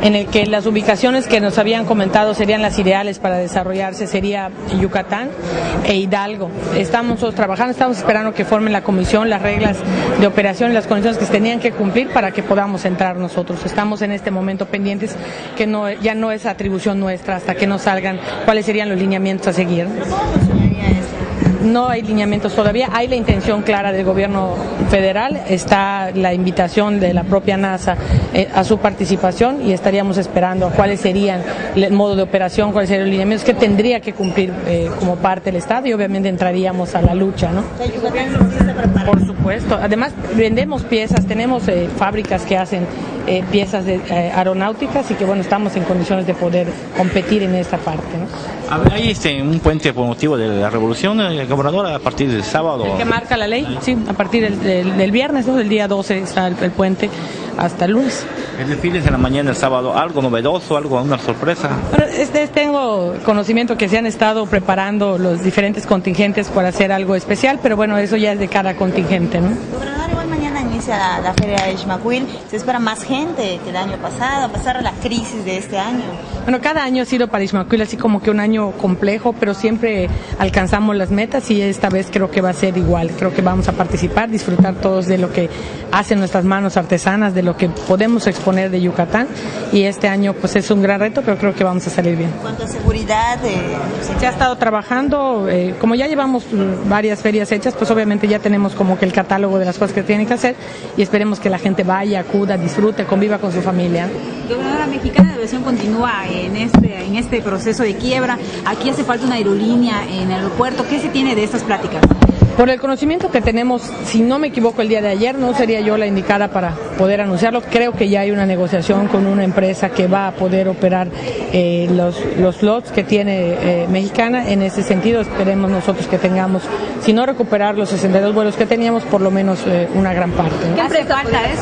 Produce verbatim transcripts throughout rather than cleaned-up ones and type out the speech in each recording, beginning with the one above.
en el que las ubicaciones que nos habían comentado serían las ideales para desarrollarse sería Yucatán e Hidalgo. Estamos nosotros trabajando, estamos esperando que formen la comisión, las reglas de operación y las condiciones que se tenían que cumplir para que podamos entrar nosotros. Estamos en este momento pendientes, que no, ya no es atribución nuestra hasta que nos salgan cuáles serían los lineamientos a seguir. No hay lineamientos todavía, hay la intención clara del gobierno federal, está la invitación de la propia NASA eh, a su participación y estaríamos esperando a cuáles serían el modo de operación, cuáles serían los lineamientos que tendría que cumplir eh, como parte del Estado y obviamente entraríamos a la lucha, ¿no? Por supuesto, además vendemos piezas, tenemos eh, fábricas que hacen eh, piezas de, eh, aeronáuticas y que bueno, estamos en condiciones de poder competir en esta parte, ¿no? Hay este, un puente por motivo de la revolución, el gobernador, a partir del sábado. El que marca la ley, sí, a partir del, del, del viernes, ¿no? Del día doce está el, el puente hasta el lunes. El desfile de la mañana el sábado, algo novedoso, algo, una sorpresa. Bueno, este, tengo conocimiento que se han estado preparando los diferentes contingentes para hacer algo especial, pero bueno, eso ya es de cada contingente, ¿no? Gobernador, igual mañana inicia la, la feria de Ixmaquil, se espera más gente que el año pasado, a pesar de la crisis de este año. Bueno, cada año ha sido para Ixmaquil así como que un año complejo, pero siempre alcanzamos las metas y esta vez creo que va a ser igual. Creo que vamos a participar, disfrutar todos de lo que hacen nuestras manos artesanas, de lo que podemos exponer de Yucatán y este año pues es un gran reto, pero creo que vamos a salir bien. En cuanto a seguridad, eh, se ha estado trabajando, eh, como ya llevamos varias ferias hechas, pues obviamente ya tenemos como que el catálogo de las cosas que tienen que hacer y esperemos que la gente vaya, acuda, disfrute, conviva con su familia. Gobernadora, Mexicana de Aviación continúa en este, en este proceso de quiebra. Aquí hace falta una aerolínea en el aeropuerto. ¿Qué se tiene de estas pláticas? Por el conocimiento que tenemos, si no me equivoco, el día de ayer, no sería yo la indicada para poder anunciarlo. Creo que ya hay una negociación con una empresa que va a poder operar eh, los, los slots que tiene eh, Mexicana. En ese sentido, esperemos nosotros que tengamos, si no recuperar los sesenta y dos vuelos que teníamos, por lo menos eh, una gran parte, ¿no? ¿Qué empresa falta eso?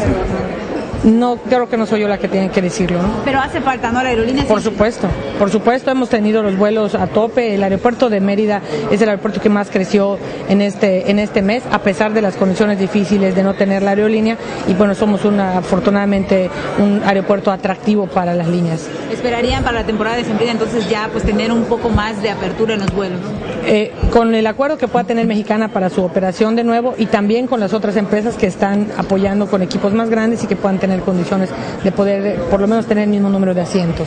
No, creo que no soy yo la que tiene que decirlo, ¿no? Pero hace falta, ¿no? La aerolínea. Por supuesto, por supuesto, hemos tenido los vuelos a tope. El aeropuerto de Mérida es el aeropuerto que más creció en este en este mes, a pesar de las condiciones difíciles de no tener la aerolínea. Y bueno, somos una, afortunadamente un aeropuerto atractivo para las líneas. ¿Esperarían para la temporada de Sembrina entonces ya pues tener un poco más de apertura en los vuelos? Eh, con el acuerdo que pueda tener Mexicana para su operación de nuevo y también con las otras empresas que están apoyando con equipos más grandes y que puedan tener condiciones de poder por lo menos tener el mismo número de asientos.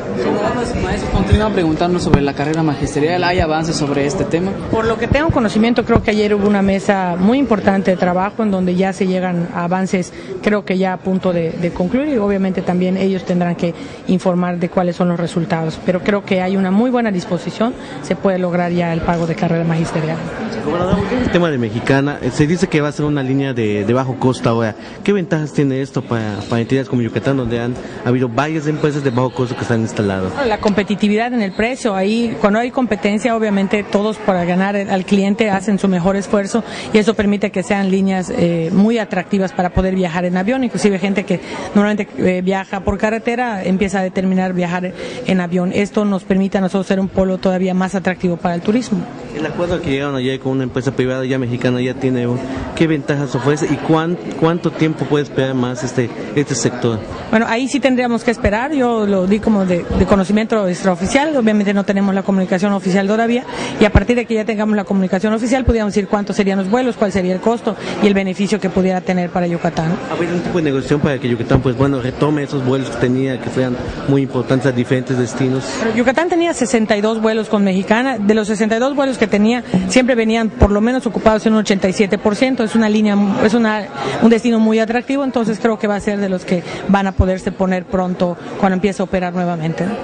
Maestro, continúa preguntando sobre la carrera magisterial. ¿Hay avances sobre este tema? Por lo que tengo conocimiento, creo que ayer hubo una mesa muy importante de trabajo en donde ya se llegan a avances, creo que ya a punto de, de concluir y obviamente también ellos tendrán que informar de cuáles son los resultados. Pero creo que hay una muy buena disposición, se puede lograr ya el pago de carrera magisterial. Gobernador, el tema de Mexicana, se dice que va a ser una línea de, de bajo costo ahora. ¿Qué ventajas tiene esto para, para entidades como Yucatán, donde han habido varias empresas de bajo costo que están instaladas? La competitividad en el precio, ahí cuando hay competencia obviamente todos para ganar al cliente hacen su mejor esfuerzo y eso permite que sean líneas eh, muy atractivas para poder viajar en avión, inclusive gente que normalmente eh, viaja por carretera empieza a determinar viajar en avión. Esto nos permite a nosotros ser un polo todavía más atractivo para el turismo. El acuerdo que llegaron ayer con una empresa privada ya mexicana ya tiene, ¿qué ventajas ofrece y cuán, cuánto tiempo puede esperar más este, este sector? Bueno, ahí sí tendríamos que esperar, yo lo di como de, de conocimiento extraoficial, obviamente no tenemos la comunicación oficial todavía y a partir de que ya tengamos la comunicación oficial podríamos decir cuántos serían los vuelos, cuál sería el costo y el beneficio que pudiera tener para Yucatán. ¿Habría un tipo de negociación para que Yucatán pues bueno retome esos vuelos que tenía, que fueran muy importantes a diferentes destinos? Pero Yucatán tenía sesenta y dos vuelos con Mexicana, de los sesenta y dos vuelos que tenía siempre venían por lo menos ocupados en un ochenta y siete por ciento, es una línea, es una, un destino muy atractivo, entonces creo que va a ser de los que van a poderse poner pronto cuando empiece a operar nuevamente, ¿no?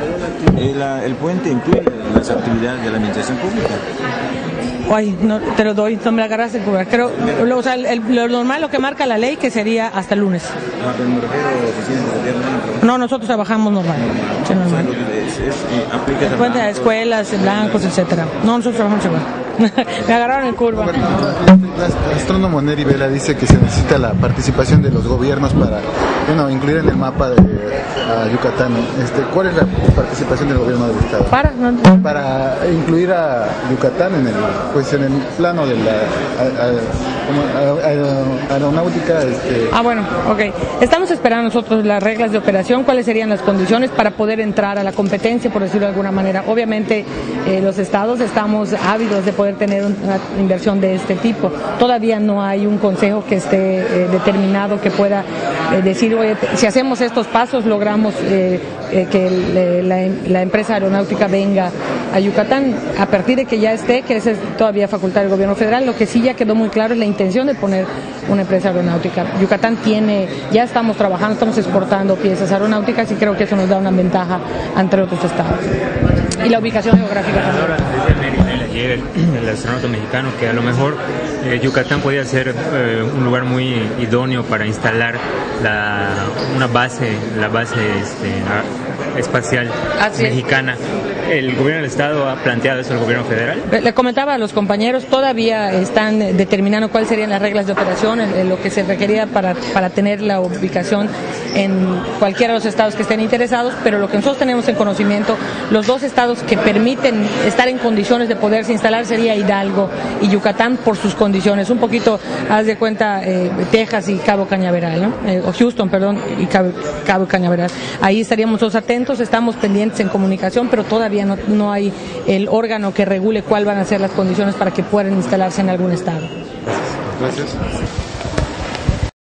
El, el puente incluye las actividades de la administración pública. Ay, no te lo doy, no me la agarraste, creo, lo, o sea, el, lo normal, lo que marca la ley, que sería hasta el lunes. No, pero me refiero a oficinas de gobierno. No, nosotros trabajamos normal. Sí, normal. O sea, es, es, eh, aplica el puente a escuelas, blancos, etcétera. No, nosotros trabajamos igual. Me agarraron en curva. El astrónomo Neri Vela dice que se necesita la participación de los gobiernos para, bueno, incluir en el mapa de a Yucatán. Este, ¿Cuál es la participación del gobierno del estado? Para, no, para incluir a Yucatán en el, pues en el plano de la a, a, como aeronáutica. Este... Ah, bueno, ok. Estamos esperando nosotros las reglas de operación, cuáles serían las condiciones para poder entrar a la competencia, por decirlo de alguna manera. Obviamente eh, los estados estamos ávidos de poder tener una inversión de este tipo. Todavía no hay un consejo que esté eh, determinado que pueda eh, decir, oye, si hacemos estos pasos logramos eh, eh, que el, la, la empresa aeronáutica venga a Yucatán. A partir de que ya esté, que esa es todavía facultad del gobierno federal, lo que sí ya quedó muy claro es la intención de poner una empresa aeronáutica. Yucatán tiene, ya estamos trabajando, estamos exportando piezas aeronáuticas y creo que eso nos da una ventaja ante otros estados. Y la ubicación geográfica también. Ahora, desde Mérida, ayer el astronauta mexicano, que a lo mejor eh, Yucatán podía ser eh, un lugar muy idóneo para instalar la, una base, la base este, espacial Así mexicana. ¿El gobierno del estado ha planteado eso al gobierno federal? Le comentaba a los compañeros, todavía están determinando cuáles serían las reglas de operación, en, en lo que se requería para, para tener la ubicación en cualquiera de los estados que estén interesados, pero lo que nosotros tenemos en conocimiento, los dos estados que permiten estar en condiciones de poderse instalar sería Hidalgo y Yucatán por sus condiciones. Un poquito, haz de cuenta, eh, Texas y Cabo Cañaveral, ¿no? Eh, o Houston, perdón, y Cabo, Cabo Cañaveral. Ahí estaríamos todos atentos, estamos pendientes en comunicación, pero todavía no, no hay el órgano que regule cuáles van a ser las condiciones para que puedan instalarse en algún estado. Gracias.